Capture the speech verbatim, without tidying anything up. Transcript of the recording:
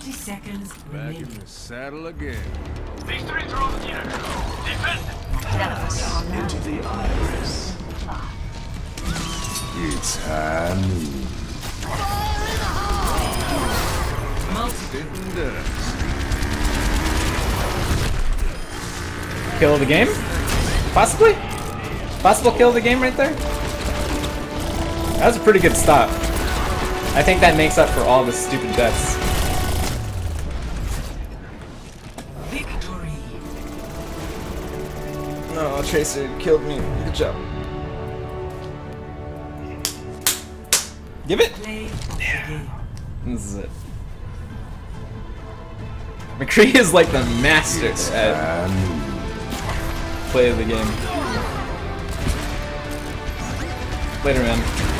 Thirty seconds Back remaining. in the saddle again. Victory through here. Defend. Into the iris. It's high noon. Spitting dust. Kill of the game? Possibly? Possible kill of the game right there? That was a pretty good stop. I think that makes up for all the stupid deaths. Victory. No, Tracer killed me. Good job. Give it! Play of the game. This is it. McCree is like the master It's at high noon. play of the game. Later, man.